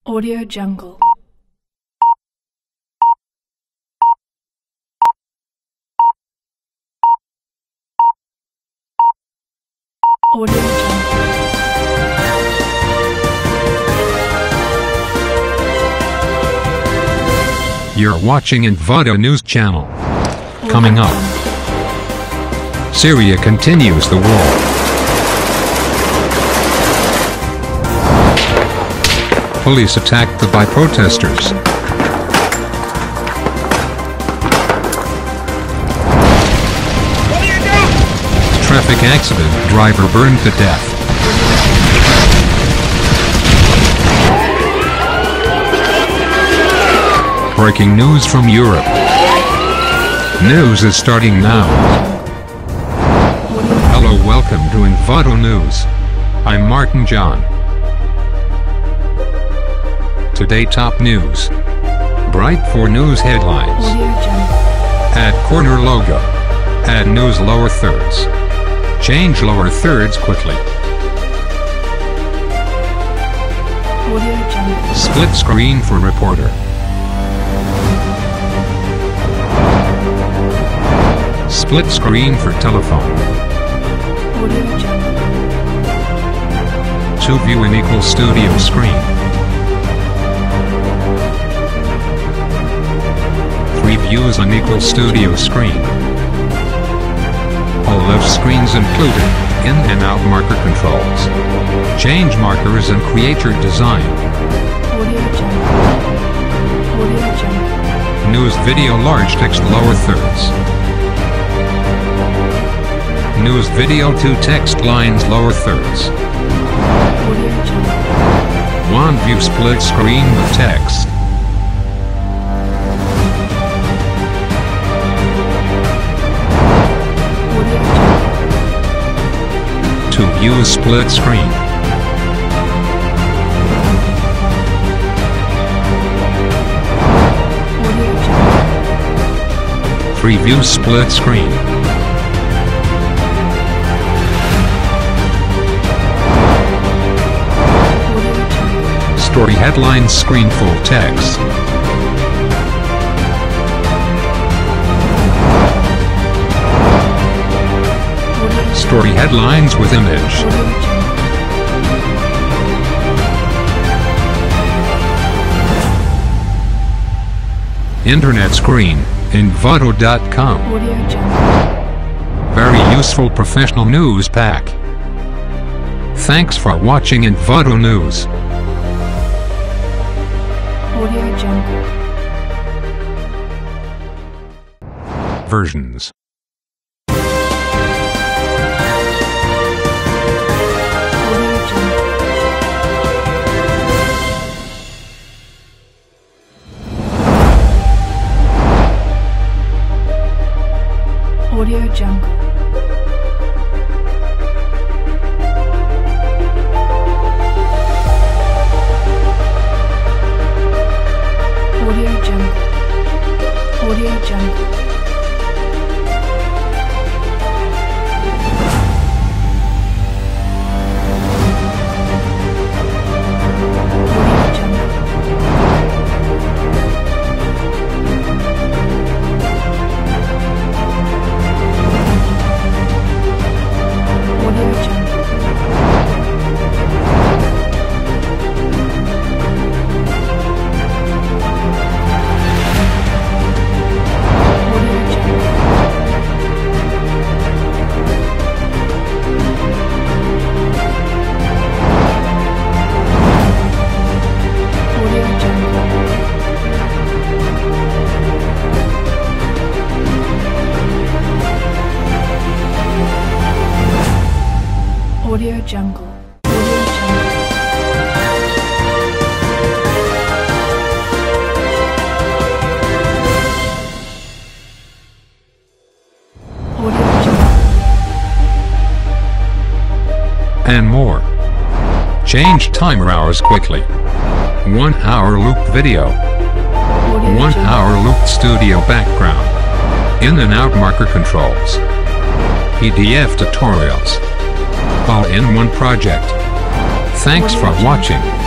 Audio Jungle. Audio Jungle. You're watching Envato News Channel. Coming up, Syria continues the war. Police attacked by protesters. Traffic accident, driver burned to death. Breaking news from Europe. News is starting now. Hello, welcome to Envato News. I'm Martin John. Today top news. Bright for news headlines. Add corner logo. Add news lower thirds. Change lower thirds quickly. Split screen for reporter. Split screen for telephone. Two view unequal studio screen. Three views unequal studio screen. All left screens included, in and out marker controls. Change markers and create your design. News video large text lower thirds. News video 2 text lines lower thirds. One view split screen with text. Two views split screen. Three views split screen. Story headlines screen full text. Story headlines with image. Internet screen, envato.com. Very useful professional news pack. Thanks for watching Envato News. Audio Jungle. Versions. Audio Jungle. Audio Jungle. Audio Jungle. Audio Jungle. And more. Change timer hours quickly. 1 hour looped video. 1 hour looped studio background. In and out marker controls. PDF tutorials. All in one project. Thanks for watching.